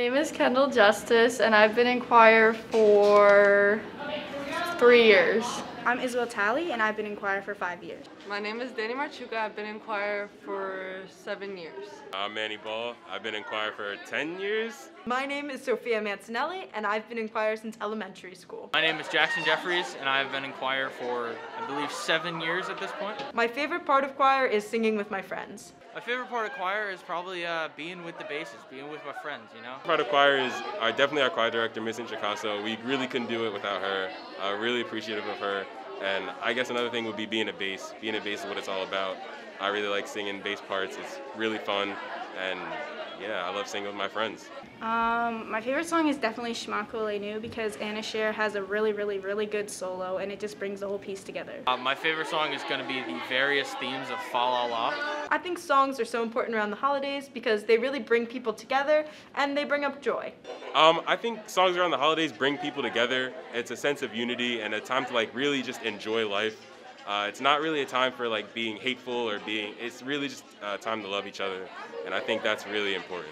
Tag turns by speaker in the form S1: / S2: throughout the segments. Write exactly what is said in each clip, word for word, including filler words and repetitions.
S1: name is Kendall Justice, and I've been in choir for three years.
S2: I'm Isabel Talley, and I've been in choir for five years.
S3: My name is Danny Marchuka. I've been in choir for seven years.
S4: I'm Manny Ball. I've been in choir for ten years.
S5: My name is Sophia Mancinelli, and I've been in choir since elementary school.
S6: My name is Jackson Jeffries, and I've been in choir for, I believe, seven years at this point.
S5: My favorite part of choir is singing with my friends.
S6: My favorite part of choir is probably uh, being with the basses, being with my friends, you know?
S4: Part of choir is our, definitely our choir director, Miss Inchicasso. We really couldn't do it without her. Uh, really appreciative of her. And I guess another thing would be being a bass. Being a bass is what it's all about. I really like singing bass parts. It's really fun. And yeah, I love singing with my friends.
S2: Um, my favorite song is definitely Shmakole Nu because Anna Scher has a really, really, really good solo, and it just brings the whole piece together.
S6: Uh, my favorite song is going to be the various themes of Fa La La.
S5: I think songs are so important around the holidays because they really bring people together and they bring up joy.
S4: Um, I think songs around the holidays bring people together. It's a sense of unity and a time to like really just enjoy life. Uh, it's not really a time for like being hateful or being, it's really just a time to love each other. And I think that's really important.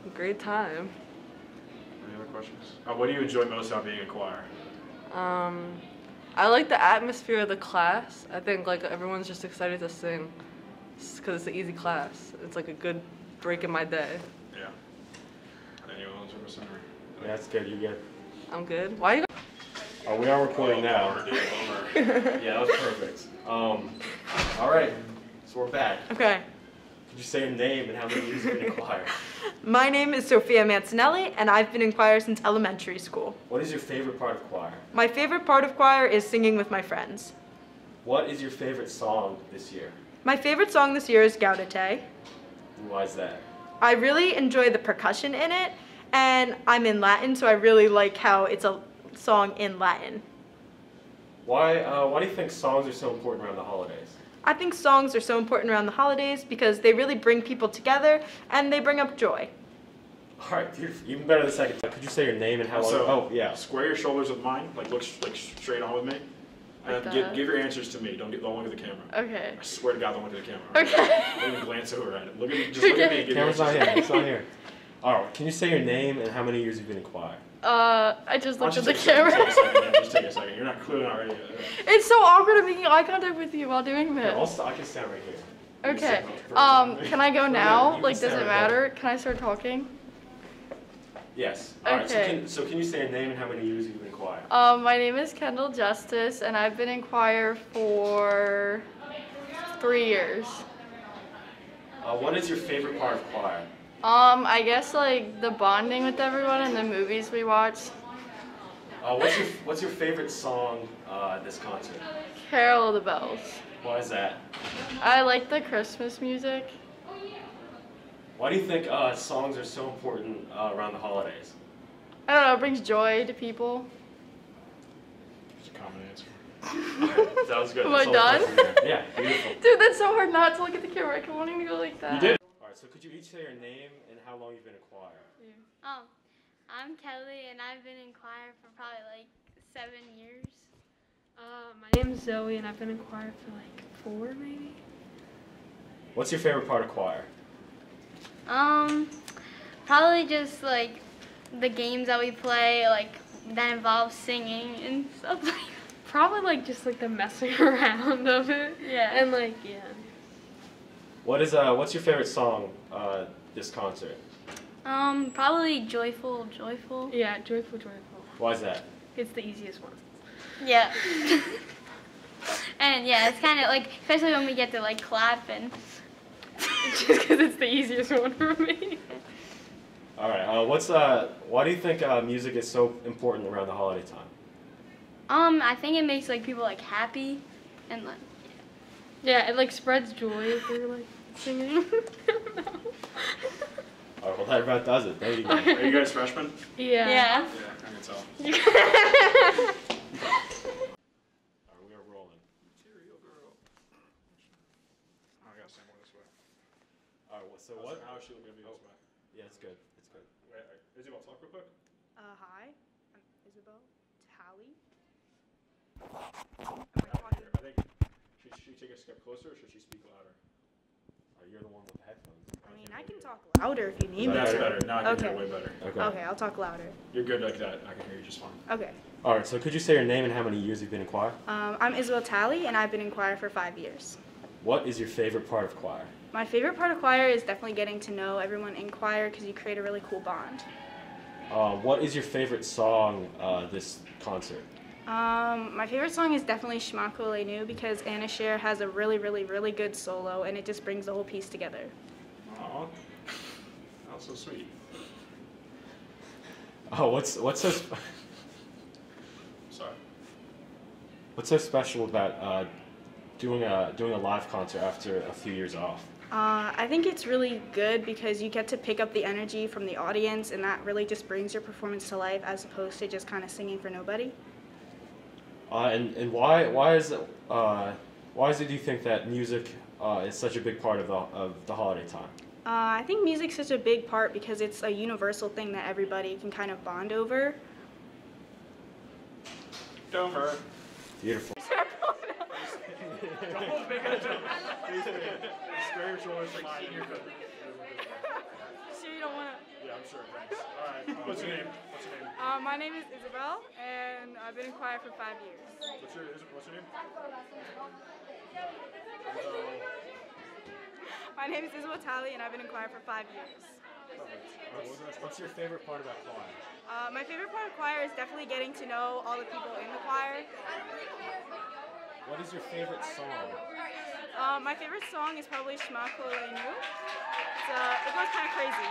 S3: great time.
S7: Any other questions? Uh, what do you enjoy most about being in choir?
S3: Um, I like the atmosphere of the class. I think like everyone's just excited to sing because it's an easy class. It's like a good break in my day.
S7: Yeah. Anyone else from the center?
S8: Yeah, that's good. You good?
S3: I'm good. Why you?
S8: Oh, we are recording now. Yeah, that was perfect. Um, all right, so we're back.
S5: Okay.
S8: Could you say your name and how many years you've been in choir?
S5: My name is Sophia Mancinelli, and I've been in choir since elementary school.
S8: What is your favorite part of choir?
S5: My favorite part of choir is singing with my friends.
S8: What is your favorite song this year?
S5: My favorite song this year is Gaudete.
S8: Why is that?
S5: I really enjoy the percussion in it, and I'm in Latin, so I really like how it's a song in Latin.
S8: Why, uh, why do you think songs are so important around the holidays?
S5: I think songs are so important around the holidays because they really bring people together and they bring up joy.
S8: All right, dude, even better the second time. Could you say your name and how long?
S7: So,
S8: Oh, yeah.
S7: Square your shoulders with mine, like look like straight on with me. And
S1: Like
S7: give,
S1: that?
S7: give your answers to me. Don't, get, don't look at the camera.
S1: Okay.
S7: I swear to God, don't look at the camera.
S1: Okay.
S7: Don't even glance over at it. Look at me. Just look at me and give your
S8: Camera's not
S7: answers.
S8: here. It's not here. All right, can you say your name and how many years you've been in choir?
S1: Uh, I just
S7: Why
S1: looked
S7: don't
S1: at
S7: you
S1: the
S7: take a second,
S1: camera.
S7: Take a second, man. Just take a second. You're not clearly not ready.
S1: It's so awkward of making eye contact with you while doing
S8: Yeah, I'll
S1: this.
S8: st- I can stand right here.
S1: Okay.
S8: sit
S1: Um,
S8: first.
S1: can I go
S8: No, no,
S1: now?
S8: you
S1: Like,
S8: can
S1: does
S8: stand
S1: it
S8: right there.
S1: matter? Can I start talking?
S8: Yes. All right, so
S1: Okay.
S8: can, so can you say your name and how many years you've been in choir?
S1: Um, my name is Kendall Justice, and I've been in choir for three years.
S8: Uh, what is your favorite part of choir?
S1: Um, I guess like the bonding with everyone and the movies we watch.
S8: Uh, what's your What's your favorite song uh, at this concert?
S1: Carol of the Bells.
S8: Why is that?
S1: I like the Christmas music.
S8: Why do you think uh, songs are so important uh, around the holidays?
S1: I don't know, it brings joy to people.
S7: It's a common answer.
S8: That was good.
S1: Am
S8: That's
S1: I
S8: all the
S1: done?
S8: questions there. Yeah, beautiful.
S1: Dude, that's so hard not to look at the camera. I keep wanting to go like that.
S7: You did.
S8: All right, so could you each say your name and how long you've been in choir?
S9: Um, I'm Kelly, and I've been in choir for probably like seven years.
S10: Uh, my name's Zoe, and I've been in choir for like four, maybe.
S8: What's your favorite part of choir?
S9: Um, probably just like the games that we play, like that involve singing and stuff like that.
S10: Probably like just like the messing around of it.
S9: Yeah.
S10: And like, yeah.
S8: What is uh What's your favorite song uh, this concert?
S9: Um, probably joyful, joyful.
S10: Yeah, joyful, joyful.
S8: Why is that?
S10: It's the easiest one.
S9: Yeah. And yeah, it's kind of like, especially when we get to like clap and.
S10: Just because it's the easiest one for me.
S8: All right. Uh, what's uh Why do you think uh, music is so important around the holiday time?
S9: Um, I think it makes like people like happy, and like.
S10: Yeah, it like spreads joy through like singing. I don't know.
S8: All right. Well, that about does it. There you go.
S7: Are you guys freshmen?
S10: Yeah.
S9: Yeah.
S7: Yeah, I can tell.
S8: All right, we are rolling.
S7: Material girl. Oh, I gotta stand more this way.
S8: All right. Well, so
S7: So
S8: what?
S7: How is she looking at me this way?
S8: Yeah, it's good. It's good.
S7: Wait, wait, Isabel, talk real quick.
S2: Uh, hi, I'm Isabel Talley.
S7: I think, should she take a step closer or should she speak louder?
S8: Uh, you're the one with the headphones.
S2: I mean, I can talk louder if you need me
S7: That's
S2: to.
S7: better. Now I can
S2: Okay.
S7: hear way better.
S8: Okay.
S2: Okay, I'll talk louder.
S7: You're good like that. I can hear you just fine.
S2: Okay.
S8: All right. So could you say your name and how many years you've been in choir?
S2: Um, I'm Isabel Talley, and I've been in choir for five years.
S8: What is your favorite part of choir?
S2: My favorite part of choir is definitely getting to know everyone in choir because you create a really cool bond.
S8: Uh, what is your favorite song uh, this concert?
S2: Um, my favorite song is definitely Schmacko Le Nu because Anna Scher has a really, really, really good solo, and it just brings the whole piece together.
S7: Aw. That's so sweet.
S8: Oh, what's what's so sp-
S7: Sorry.
S8: what's so special about uh, doing a doing a live concert after a few years off?
S2: Uh, I think it's really good because you get to pick up the energy from the audience, and that really just brings your performance to life as opposed to just kind of singing for nobody.
S8: Uh, and and why why is it uh, why is it do you think that music uh, is such a big part of the of the holiday time?
S2: Uh, I think music's such a big part because it's a universal thing that everybody can kind of bond over.
S7: Don't hurt.
S8: Beautiful.
S7: Square your shoulders to mine. You're good.
S2: Sure you don't want to...
S7: Yeah, I'm sure. Thanks. All right. Uh, what's your name? What's your name?
S2: Uh, my name is Isabel, and I've been in choir for five years.
S7: What's your What's your name?
S2: My name is Isabel Talley, and I've been in choir for five years.
S8: What's, what's your favorite part about choir?
S2: Uh, my favorite part of choir is definitely getting to know all the people in the choir.
S8: What is your favorite song?
S2: Uh, my favorite song is probably Shema Kolenu. It's, uh, it goes kind of crazy.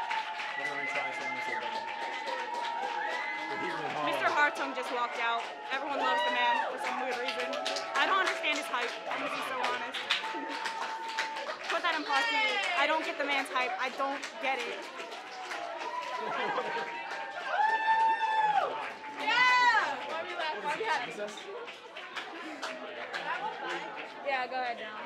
S2: Mister Hartung just walked out. Everyone loves the man for some weird reason. I don't understand his hype, I'm gonna be so honest. Put that in positive. I don't get the man's hype. I don't get it.
S1: Yeah! Why are you laughing? Why are you happy? Yeah, go ahead now.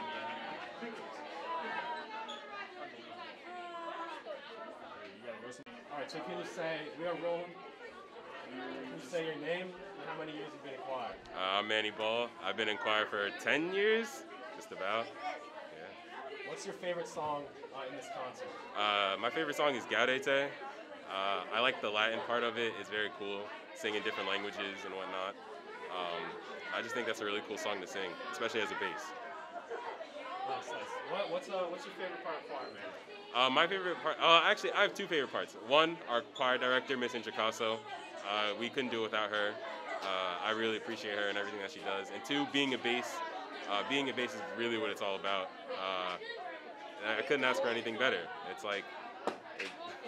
S8: All right, so can you say, we are rolling, can you say your name and how many years you've been in choir?
S4: Uh, I'm Manny Ball. I've been in choir for ten years, just about. Yeah.
S8: What's your favorite song uh, in this concert?
S4: Uh, my favorite song is Gaudete. Uh, I like the Latin part of it. It's very cool, singing different languages and whatnot. Um, I just think that's a really cool song to sing, especially as a bass.
S8: Nice, nice. What, what's, uh, what's your favorite part of choir, man?
S4: Uh, my favorite part, uh, actually, I have two favorite parts. One, our choir director, Miss Intricasso. Uh, we couldn't do it without her. Uh, I really appreciate her and everything that she does. And two, being a bass. Uh, being a bass is really what it's all about. Uh, I couldn't ask for anything better. It's like... It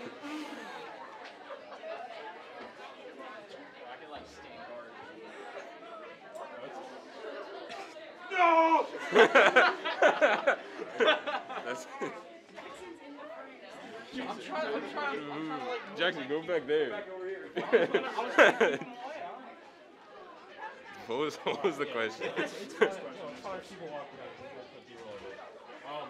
S6: I can like stand guard.
S4: No! That's
S6: I'm trying, I'm trying, I'm trying to like...
S4: Jackson, go back there. What was, what was the question?
S8: It's, it's fine. No, it's fine if people walk around. We'll put B-roll of it. Um,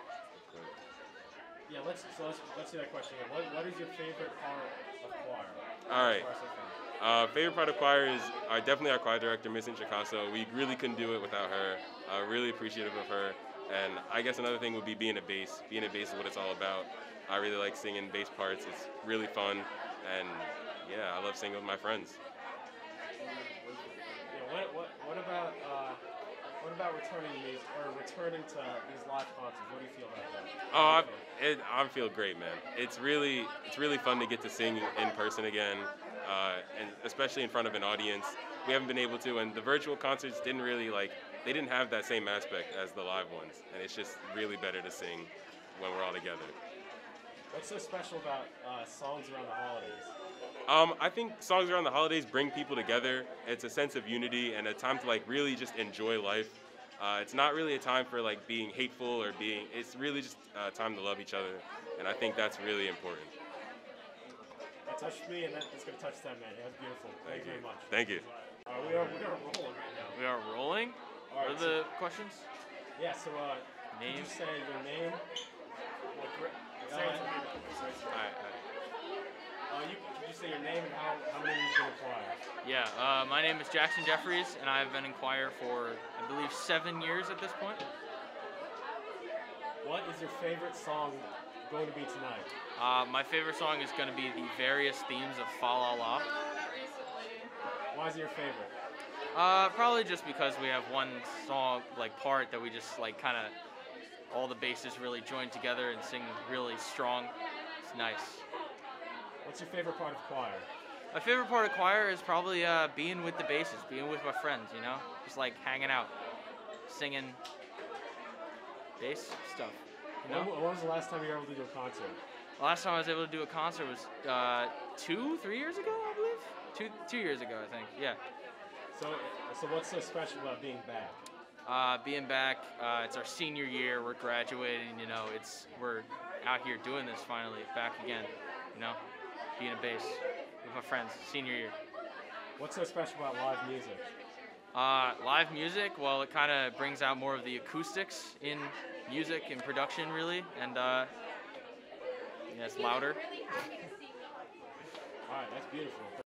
S8: yeah, let's, so let's, let's see that question again. What, what is your favorite part of choir?
S4: All right. Uh, favorite part of choir is uh, definitely our choir director, Miss Intricasso. We really couldn't do it without her. Uh, really appreciative of her. And I guess another thing would be being a bass. Being a bass is what it's all about. I really like singing bass parts. It's really fun. And yeah, I love singing with my friends.
S8: Yeah, what, what, what about uh, what about returning these or returning to these live concerts? What do you feel about that?
S4: Oh, I, it, I feel great, man. It's really it's really fun to get to sing in person again, uh, and especially in front of an audience. We haven't been able to, and the virtual concerts didn't really like they didn't have that same aspect as the live ones, and it's just really better to sing when we're all together.
S8: What's so special about uh, songs around the holidays?
S4: Um, I think songs around the holidays bring people together. It's a sense of unity and a time to like really just enjoy life. Uh, it's not really a time for like being hateful or being. It's really just a time to love each other, and I think that's really important.
S8: That touched me, and that, it's gonna touch them, man. That was beautiful. Thank,
S4: Thank
S8: you very
S4: you.
S8: much.
S4: Thank you.
S8: Uh, we are we are rolling right now.
S6: We are rolling?
S8: All
S6: What
S8: right,
S6: are
S8: so-
S6: the questions?
S8: Yeah. So, uh,
S6: Name?
S8: Could you say your name? Like, re- uh,
S6: Alright,
S8: uh, you, could you say your name and how, how many years you've been in choir?
S6: yeah, uh, my name is Jackson Jeffries, and I've been in choir for, I believe, seven years at this point.
S8: What is your favorite song going to be tonight?
S6: Uh, my favorite song is going to be the various themes of Fa La La.
S8: Why is it your favorite?
S6: Uh, probably just because we have one song, like, part that we just, like, kind of, all the basses really join together and sing really strong. It's nice.
S8: What's your favorite part of choir?
S6: My favorite part of choir is probably uh, being with the basses, being with my friends, you know? Just, like, hanging out, singing bass stuff, you know?
S8: When, when was the last time you were able to do a concert?
S6: Last time I was able to do a concert was uh, two, three years ago, I believe? Two, two years ago, I think, yeah.
S8: So, so what's so special about being back?
S6: Uh, being back, uh, it's our senior year. We're graduating. You know, it's we're out here doing this finally, back again. You know, being a bass with my friends, senior year.
S8: What's so special about live music?
S6: Uh, live music, well, it kind of brings out more of the acoustics in music and production, really, and uh, yeah, it's louder.
S8: All right, that's beautiful.